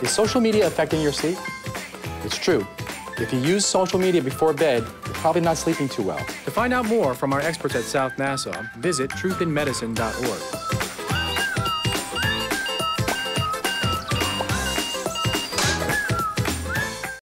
Is social media affecting your sleep? It's true. If you use social media before bed, you're probably not sleeping too well. To find out more from our experts at South Nassau, visit truthinmedicine.org.